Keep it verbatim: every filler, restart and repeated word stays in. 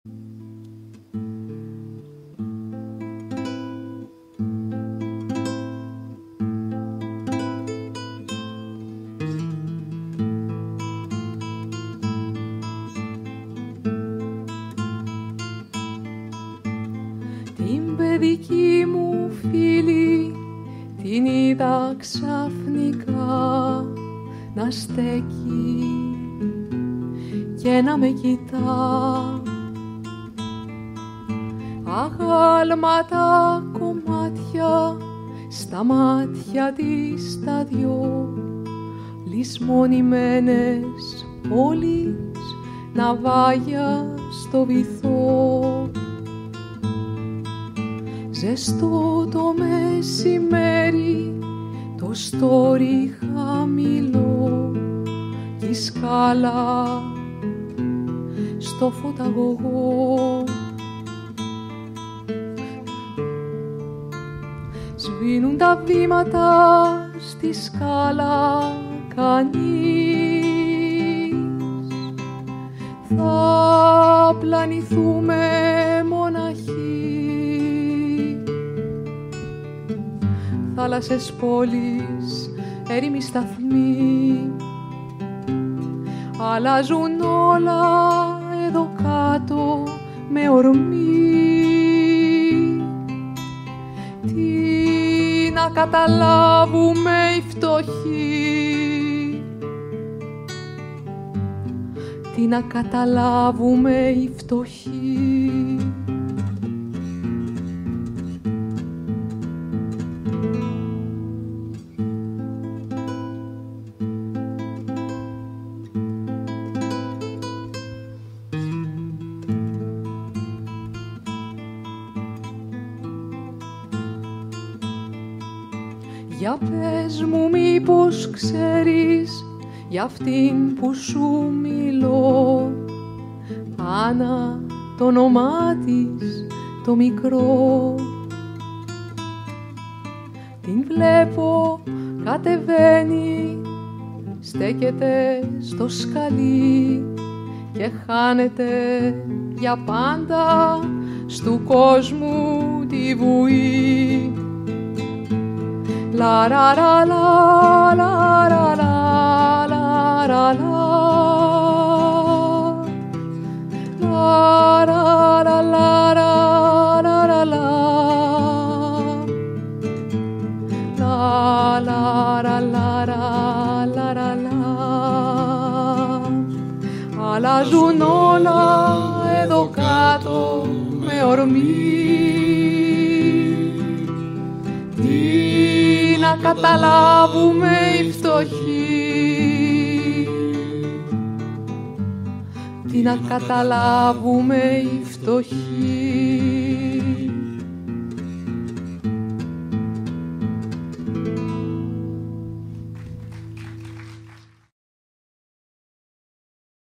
Παιδική μου φίλη την είδα ξαφνικά να στέκει και να με κοιτά. Αγάλματα κομμάτια στα μάτια της τα δυο, λησμονημένες πόλεις, ναυάγια στο βυθό. Ζεστό το μεσημέρι, το στόρι χαμηλό κι η σκάλα στο φωταγωγό. Σβήνουν τα βήματα στη σκάλα, κανείς. Θα πλανηθούμε μοναχοί. Θάλασσες πόλεις, έρημοι σταθμοί, αλλάζουν όλα εδώ κάτω με ορμή. Τι να καταλάβουμε οι φτωχοί, τι να καταλάβουμε οι φτωχοί. Για πες μου μήπως ξέρεις για αυτήν που σου μιλώ, Άννα το όνομά της το μικρό. Την βλέπω κατεβαίνει, στέκεται στο σκαλί και χάνεται για πάντα στου κόσμου τη βουή. La la la la la la la la la la la la la la la la la αλλάζουν όλα εδώ κάτω με ορμή. Τι να καταλάβουμε οι φτωχοί, τι να καταλάβουμε οι φτωχοί.